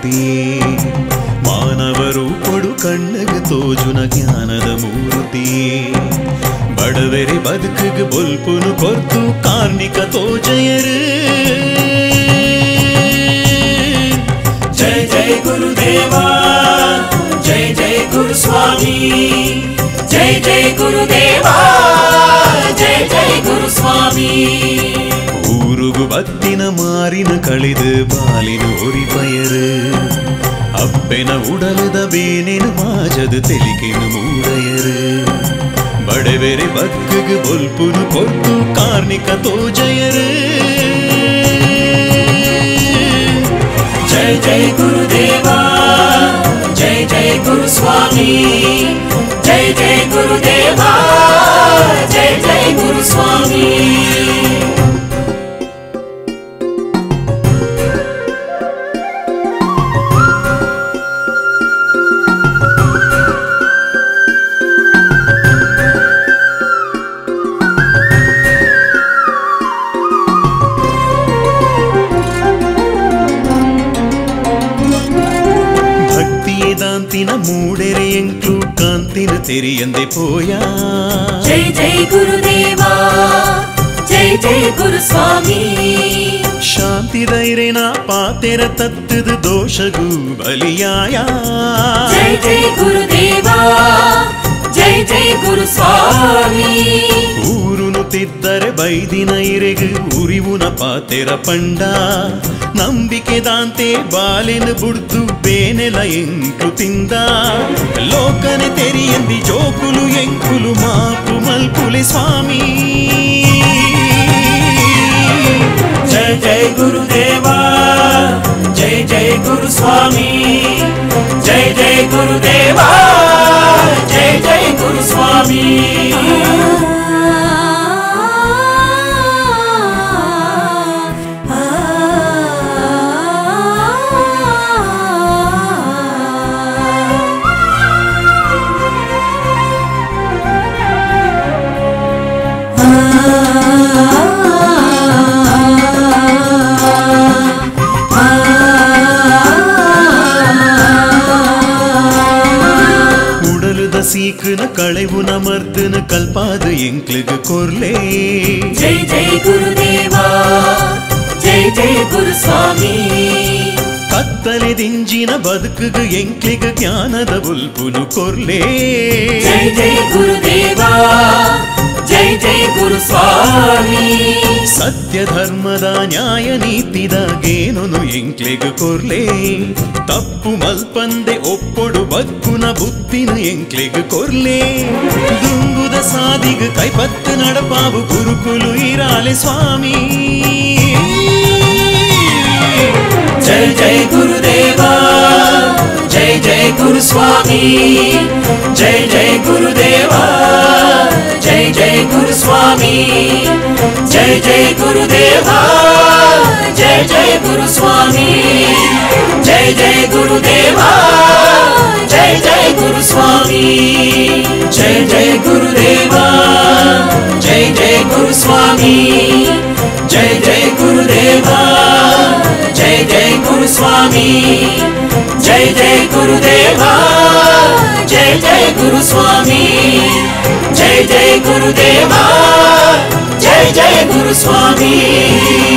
ಮೂರ್ತಿ ಮಾನವರು ಕೊಡು ಕಣ್ಣಗೆ ತೋಜುನ ಜ್ಞಾನದ ಮೂರ್ತಿ ಬಡವೆರೆ ಬದುಕಿಗೆ ಬೊಲ್ಪುನು ಕೊರ್ತು ಕಾರ್ಮಿಕ ತೋಜಯರು ಜಯ ಜಯ ಗುರುದೇವಾ ಜಯ ಜಯ ಗುರು ಸ್ವಾಮಿ ಜಯ ಜಯ ಗುರುದೇವಾ ಜಯ ಜಯ ಗುರು ಸ್ವಾಮಿ ಊರುಗು ಬತ್ತಿನ ಮಾರಿನ ಕಳೆದು ಬಾಲಿನ ಒರಿಪಯರು ಅಪ್ಪೆನ ಉಡಲದ ಬೇನೆನ ಮಾಜದ ತೆಲಿಕೆನ ಮೂಡಯರು ಬಡವೆರೆ ಬದುಕಿಗೆ ಬೊಲ್ಪುನು ಕೊಟ್ಟು ಕಾರ್ಮಿಕ ತೋಜಯರು ಜಯ ಜಯ ಗುರುದೇವಾ ಜಯ ಜಯ ಗುರು ಸ್ವಾಮಿ ಜಯ ಜಯ ಗುರುದೇವಾ ಜಯ ಜಯ ಗುರು ಸ್ವಾಮಿ ಮೂಡೆರೆ ಎಂಕ್ಲು ಕಾಂತಿನ ತೆರಿಯಂದೆ ಪೋಯ ಜೈ ಜೈ ಗುರುದೇವಾ ಜೈ ಜೈ ಗುರು ಸ್ವಾಮಿ ಶಾಂತಿ ಧೈರ್ಯನ ಪಾತೆರ ತತ್ತದ ದೋಷಗೂ ಬಲಿಯಾಯ ಜೈ ಜೈ ಗುರುದೇವಾ ಜೈ ಜೈ ಗುರು ಸ್ವಾಮಿ ಊರುನು ತಿದ್ದರೆ ಬೈದಿನ ಇರೆಗು ಉರಿವುನ ಪಾತೆರ ಪಂಡ ನಂಬಿಕೆ ದಾಂತೆ ಬಾಲೆನ ಬುಡ್ದು ಬೇನೆಲ ಎಂಕು ತಿಂದ ಲೋಕನೆ ತೆರಿಯಂದಿ ಜೋಕುಲು ಎಂಕುಲು ಮಾಪು ಮಲ್ಪುಲೆ ಸ್ವಾಮಿ ಜಯ ಜಯ ಗುರುದೇವಾ ಜಯ ಜಯ ಗುರು ಸ್ವಾಮಿ ಜಯ ಜಯ ಗುರುದೇವಾ ಜಯ ಜಯ ಗುರು ಸ್ವಾಮಿ ಸೀಕನ ಕಳೆವುನ ಮರ್ದನ ಕಲ್ಪಾದ ಎಂಕ್ಲಿಗ ಕೊರ್ಲೆ ಜೈ ಜೈ ಗುರುದೇವಾ ಜೈ ಜೈ ಗುರು ಸ್ವಾಮಿ ಕತ್ತಲೆ ದಿಂಜಿನ ಬದುಕುಗ ಎಂಕ್ಲಿಗ ಜ್ಞಾನದ ಬುಲ್ಪುನು ಕೊರ್ಲೆ ಜೈ ಜೈ ಗುರುದೇವಾ ಜೈ ಜೈ ಗುರು ಸ್ವಾಮಿ ಸತ್ಯ ಧರ್ಮದ ನ್ಯಾಯ ನೀತಿದಾಗೇನೊನು ಎಂಕ್ಲಿಗ ಕೊರ್ಲೆ ತಪ್ಪು ಮಲ್ಪಂದೆ ಒಪ್ಪೊಡು ಬಕ್ಕುನ ಬುದ್ಧಿನ ಎಂಕ್ಲಿಗ ಕೊರ್ಲೆ ದುಂಗುದ ಸಾದಿಗ ಕೈಪತ್ತು ನಡಪಾವು ಗುರುಕುಲು ಇರಾಲೆ ಸ್ವಾಮಿ ಜೈ ಜೈ ಗುರುದೇವಾ ಜೈ ಜೈ ಗುರು ಸ್ವಾಮಿ ಜೈ ಜೈ ಗುರುದೇವಾ ಜೈ ಜೈ ಗುರು ಸ್ವಾಮಿ ಜೈ ಜೈ ಗುರುದೇವಾ ಜೈ ಜೈ ಗುರು ಸ್ವಾಮಿ ಜೈ ಜೈ ಗುರುದೇವಾ ಜೈ ಜೈ ಗುರು ಸ್ವಾಮಿ ಜೈ ಜೈ ಗುರುದೇವಾ ಜೈ ಜೈ ಗುರು ಸ್ವಾಮಿ ಜೈ ಜೈ ಗುರುದೇವಾ ಜೈ ಜೈ ಗುರು ಸ್ವಾಮಿ ಜೈ ಜೈ ಗುರುದೇವಾ ಜೈ ಜೈ ಗುರು ಸ್ವಾಮಿ ಜೈ ಜೈ ಗುರುದೇವಾ ಜೈ ಜೈ ಗುರು ಸ್ವಾಮಿ